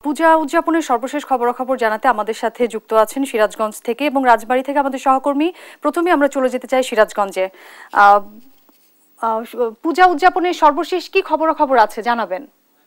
পূজা উদযাপনের সর্বশেষ খবরাখবর জানাতে আমাদের সাথে যুক্ত আছেন সিরাজগঞ্জ থেকে এবং রাজবাড়ী থেকে আমাদের সহকর্মী। প্রথমে আমরা চলে যেতে চাই সিরাজগঞ্জে। পূজা উদযাপনের সর্বশেষ কি খবরাখবর আছে জানাবেন।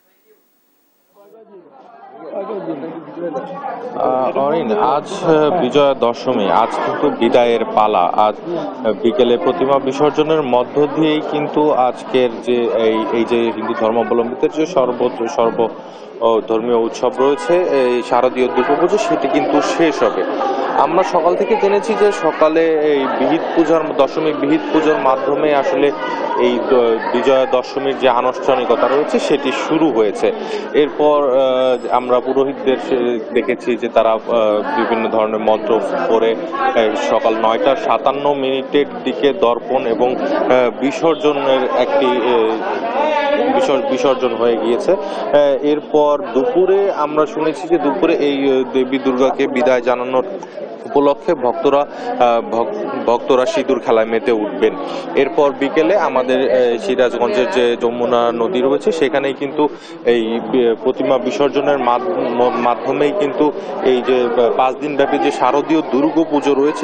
আজ বিজয়া দশমী, আজ কিন্তু বিদায়ের পালা। আজ বিকেলে প্রতিমা বিসর্জনের মধ্য দিয়েই কিন্তু আজকের যে এই যে হিন্দু ধর্মাবলম্বীদের যে সর্ব ধর্মীয় উৎসব রয়েছে, এই শারদীয় দুর্গাপুজো, সেটি কিন্তু শেষ হবে। আমরা সকাল থেকে জেনেছি যে সকালে এই দশমী বিহিত পুজোর মাধ্যমে আসলে এই বিজয়া দশমীর যে আনুষ্ঠানিকতা রয়েছে সেটি শুরু হয়েছে। এরপর আমরা পুরোহিতদের দেখেছি যে তারা বিভিন্ন ধরনের মন্ত্র পড়ে সকাল 9:57 দিকে দর্পণ এবং বিসর্জনের একটি বিসর্জন হয়ে গিয়েছে। এরপর দুপুরে আমরা শুনেছি যে দুপুরে এই দেবী দুর্গাকে বিদায় জানানোর উপলক্ষে ভক্তরা সিঁদুর খেলায় মেতে উঠবেন। এরপর বিকেলে আমাদের সিরাজগঞ্জের যে যমুনা নদী রয়েছে সেখানেই কিন্তু এই প্রতিমা বিসর্জনের মাধ্যমেই কিন্তু এই যে 5 দিন ব্যাপী যে শারদীয় দুর্গাপুজো রয়েছে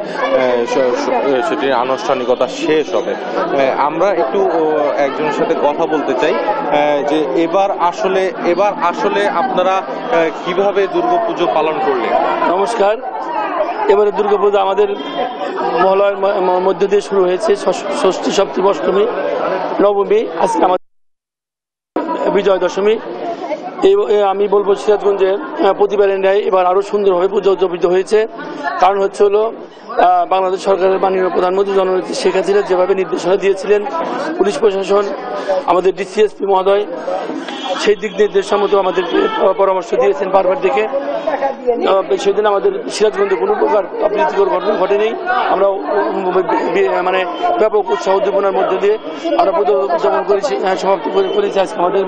সেটির আনুষ্ঠানিকতা শেষ হবে। আমরা একটু একজনের সাথে কথা বলতে চাই যে এবার আসলে আপনারা কিভাবে দুর্গাপুজো পালন করলেন? নমস্কার। এবারে দুর্গাপুজো আমাদের মহালয়ার মধ্য দিয়ে শুরু হয়েছে। ষষ্ঠী, সপ্তমী, অষ্টমী, নবমী, আজকে আমাদের বিজয় দশমী। আমি বলবো সিরাজগঞ্জে প্রতিবারের ন্যায় এবার আরও সুন্দরভাবে পুজো উদযাপিত হয়েছে। কারণ হলো বাংলাদেশ সরকারের মাননীয় প্রধানমন্ত্রী জননেত্রী শেখ হাসিনা যেভাবে নির্দেশনা দিয়েছিলেন, পুলিশ প্রশাসন, আমাদের ডিসিএসপি মহোদয় সেই দিক নির্দেশনা মতো আমাদের পরামর্শ দিয়েছেন বারবার দেখে। সেদিন আমাদের সিরাজগঞ্জে কোনো প্রকার অপ্রীতিকর ঘটনা ঘটেনি। আমরা মানে ব্যাপক উৎসাহ উদ্দীপনার মধ্যে দিয়ে আমরা পুজো উদযাপন করেছি, সমাপ্ত করেছি আজকে আমাদের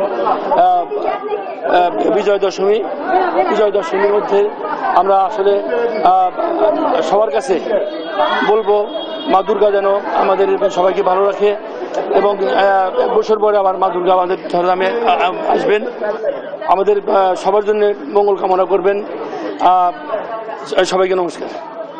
বিজয় দশমীর মধ্যে। আমরা আসলে সবার কাছে বলবো মা দুর্গা যেন আমাদের সবাইকে ভালো রাখে এবং বছর পরে আবার মা দুর্গা আমাদের ধরাধামে আসবেন, আমাদের সবার জন্য মঙ্গল কামনা করবেন। সবাইকে নমস্কার।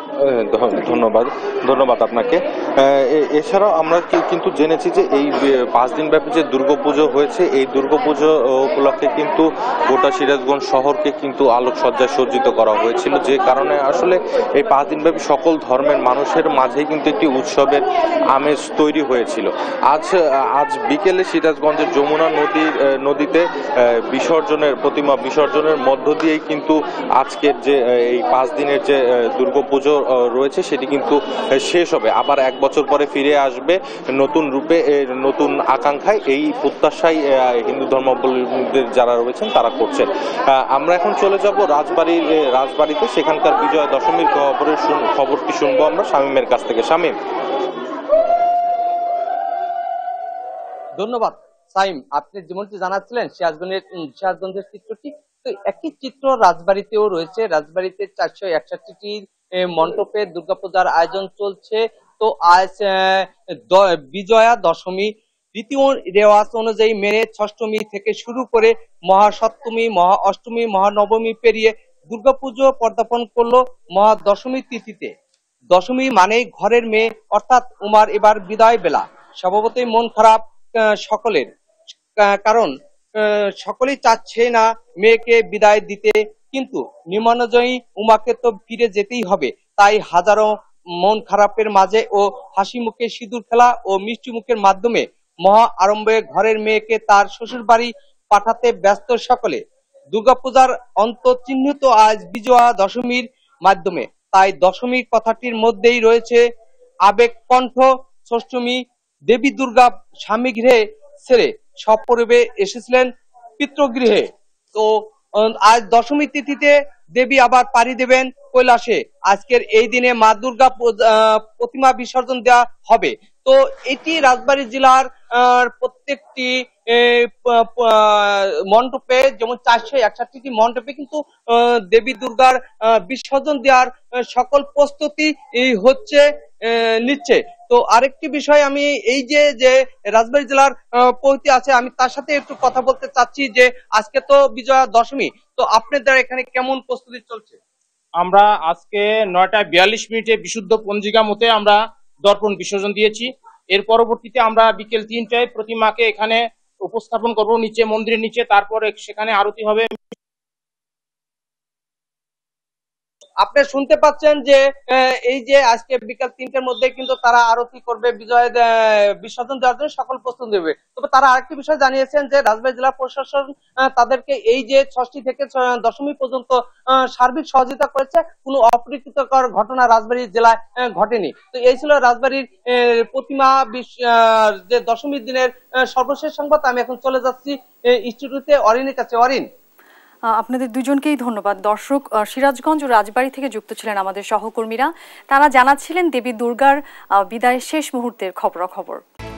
ধন্যবাদ আপনাকে। এছাড়াও আমরা কিন্তু জেনেছি যে এই 5 দিন ব্যাপী যে দুর্গাপুজো হয়েছে, এই দুর্গাপুজো উপলক্ষে কিন্তু গোটা সিরাজগঞ্জ শহরকে কিন্তু আলোকসজ্জায় সজ্জিত করা হয়েছিল, যে কারণে আসলে এই 5 দিন ব্যাপী সকল ধর্মের মানুষের মাঝেই কিন্তু একটি উৎসবের আমেজ তৈরি হয়েছিল। আজ বিকেলে সিরাজগঞ্জের যমুনা নদীতে প্রতিমা বিসর্জনের মধ্য দিয়েই কিন্তু আজকের যে এই 5 দিনের যে দুর্গাপুজো রয়েছে সেটি কিন্তু শেষ হবে। আবার 1 বছর পরে ফিরে আসবে নতুন রূপে, নতুন আকাঙ্ক্ষায়। এই প্রত্যাশাই হিন্দু ধর্মাবলম্বীদের যারা রয়েছেন তারা করছেন। আমরা এখন চলে যাব রাজবাড়িতে। সেখানকার বিজয়া দশমীর খবরটি শুনবো আমরা শামীমের কাছ থেকে। শামীম। ধন্যবাদ সাইম। আপনি যেমনটি জানাচ্ছিলেন সিরাজগঞ্জের চিত্রটি, তো একই চিত্র রাজবাড়িতেও রয়েছে। রাজবাড়িতে 461টি মণ্ডপে দুর্গাপূজার আয়োজন চলছে। তো আজ বিজয়া দশমী রীতি রেওয়াজ অনুযায়ী মেনে ষষ্ঠমী থেকে শুরু করে মহাসপ্তমী, মহা অষ্টমী, মহানবমী পেরিয়ে দুর্গাপুজো পদার্পণ করলো মহাদশমী তিথিতে। দশমী মানেই ঘরের মেয়ে অর্থাৎ উমার এবার বিদায় বেলা। স্বভাবতই মন খারাপ সকলের, কারণ সকলেই চাচ্ছে না মেয়েকে বিদায় দিতে, কিন্তু নির্মাণজয়ী উমাকে তো ফিরে যেতেই হবে। তাই হাজারো মন খারাপের মাঝে ও হাসি মুখে সিঁদুর খেলা ও মিষ্টি মুখের মাধ্যমে মহা আরম্ভে ঘরের মেয়েকে তার শ্বশুর বাড়ি পাঠাতে ব্যস্ত সকলে। দুর্গাপূজার অন্ত চিহ্নিত আজ বিজয়া দশমীর মাধ্যমে, তাই দশমী কথাটির মধ্যেই রয়েছে আবেগ কণ্ঠ। ষষ্ঠমী দেবী দুর্গা স্বামী গৃহে ছেড়ে সপরিবে এসেছিলেন পিতৃগৃহে। তো আজ দশমী তিথিতে দেবী আবার পাড়ি দেবেন কৈলাসে। আজকের এই দিনে মা দুর্গা প্রতিমা বিসর্জন দেওয়া হবে। তো এটি রাজবাড়ী জেলার প্রত্যেকটি মণ্ডপে, যেমন 461টি মণ্ডপে কিন্তু দেবী দুর্গার বিসর্জন দেওয়ার সকল প্রস্তুতি হচ্ছে নিচ্ছে। তো আরেকটি বিষয়, আমি এই যে রাজবাড়ী জেলার পৌঁছে আছে, আমি তার সাথে একটু কথা বলতে চাচ্ছি যে আজকে তো বিজয়া দশমী, তো আপনাদের এখানে কেমন প্রস্তুতি চলছে? আমরা আজকে 9:42 বিশুদ্ধ পঞ্জিকা মতে আমরা দর্পণ বিসর্জন দিয়েছি। এর পরবর্তীতে আমরা বিকেল 3টায় প্রতিমাকে এখানে উপস্থাপন করব নিচে, মন্দিরের নিচে। তারপরে সেখানে আরতি হবে। আপনি শুনতে পাচ্ছেন যে এই যে আজকে বিকাল 3টার মধ্যে কিন্তু তারা আরতি করবে, বিসর্জন দেওয়ার জন্য সকল প্রস্তুতি নেবে। তবে তারা আরেকটি বিষয় জানিয়েছেন যে রাজবাড়ী জেলা প্রশাসন তাদেরকে এই যে ষষ্ঠী থেকে দশমী পর্যন্ত সার্বিক সহযোগিতা করেছে, কোনো অপ্রীতিকর ঘটনা রাজবাড়ী জেলায় ঘটেনি। তো এই ছিল রাজবাড়ীর প্রতিমা যে দশমীর দিনের সর্বশেষ সংবাদ। আমি এখন চলে যাচ্ছি স্টুডিওতে অরিনের কাছে। অরিন, আপনাদের দুজনকেই ধন্যবাদ। দর্শক, সিরাজগঞ্জ ও রাজবাড়ী থেকে যুক্ত ছিলেন আমাদের সহকর্মীরা। তারা জানাচ্ছিলেন দেবী দুর্গার বিদায়ের শেষ মুহূর্তের খবরাখবর।